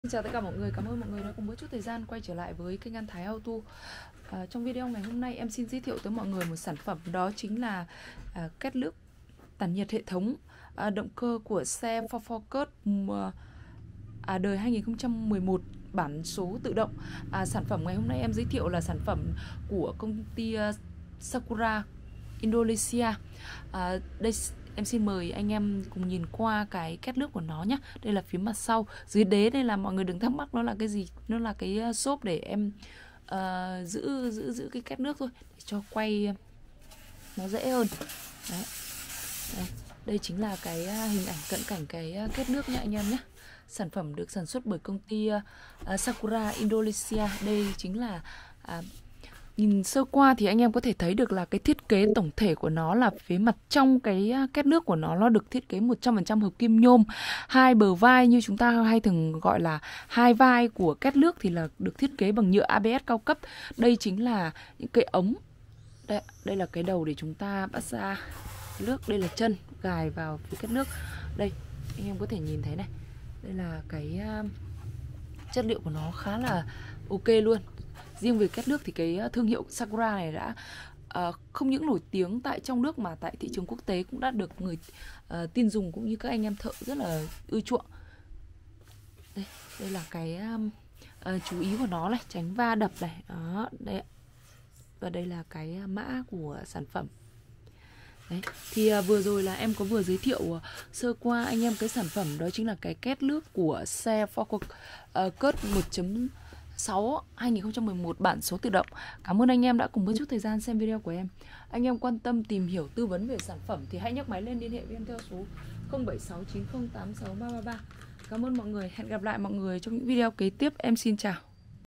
Xin chào tất cả mọi người, cảm ơn mọi người đã cùng một chút thời gian quay trở lại với kênh An Thái Auto. Trong video ngày hôm nay em xin giới thiệu tới mọi người một sản phẩm, đó chính là két nước tản nhiệt hệ thống động cơ của xe Ford Focus đời 2011 bản số tự động. Sản phẩm ngày hôm nay em giới thiệu là sản phẩm của công ty Sakura Indonesia. Đây em xin mời anh em cùng nhìn qua cái két nước của nó nhé. Đây là phía mặt sau. Dưới đế đây là mọi người đừng thắc mắc nó là cái gì. Nó là cái xốp để em giữ cái két nước thôi, để cho quay nó dễ hơn. Đấy. Đây chính là cái hình ảnh cận cảnh cái két nước nha anh em nhé. Sản phẩm được sản xuất bởi công ty Sakura Indonesia. Đây chính là nhìn sơ qua thì anh em có thể thấy được là cái thiết kế tổng thể của nó là phía mặt trong cái két nước của nó được thiết kế 100% hợp kim nhôm. Hai bờ vai như chúng ta hay thường gọi là hai vai của két nước thì là được thiết kế bằng nhựa ABS cao cấp. Đây chính là những cái ống. Đây là cái đầu để chúng ta bắt ra nước. Đây là chân gài vào phía két nước. Đây anh em có thể nhìn thấy này. Đây là cái chất liệu của nó khá là ok luôn. Riêng về két nước thì cái thương hiệu Sakura này đã không những nổi tiếng tại trong nước mà tại thị trường quốc tế cũng đã được người tin dùng cũng như các anh em thợ rất là ưa chuộng. Đây là cái chú ý của nó này, tránh va đập này. Đó, đây. Và đây là cái mã của sản phẩm. Đấy. Thì vừa rồi là em có vừa giới thiệu sơ qua anh em cái sản phẩm, đó chính là cái két nước của xe Focus 1.6 2011 bản số tự động. Cảm ơn anh em đã cùng một chút thời gian xem video của em. Anh em quan tâm tìm hiểu tư vấn về sản phẩm thì hãy nhấc máy lên liên hệ với em theo số 0769086333. Cảm ơn mọi người, hẹn gặp lại mọi người trong những video kế tiếp. Em xin chào.